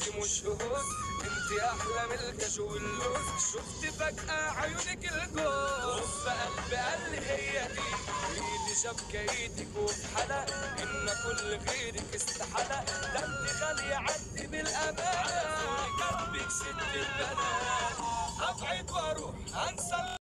انت مش هوس، انت احلى من الكاجو واللوز. شفت فجأة عيونك الجوز، فقلبي قال لي هي دي. ايدي شبكة ايدك وفي حلا، ان كل غيرك استحالة. ده انت غالية عندي بالامانة، قلبك ست البنات. ابعد واروح انسى